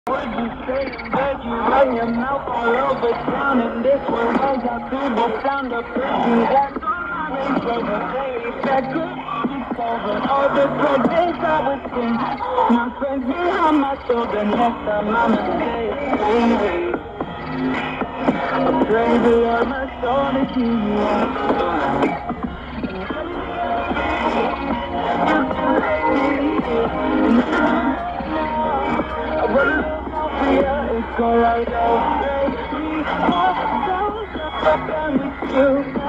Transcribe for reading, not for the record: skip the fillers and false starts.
Would you say that you run your mouth all over town? And this one was out to the sound of pussy. That's all I raised over days. That could be over all the good days I was in. My friends behind my shoulder. Next time I'm a day, baby. I pray the Lord my soul to keep you up. It's alright, I'll stay. I'm with you.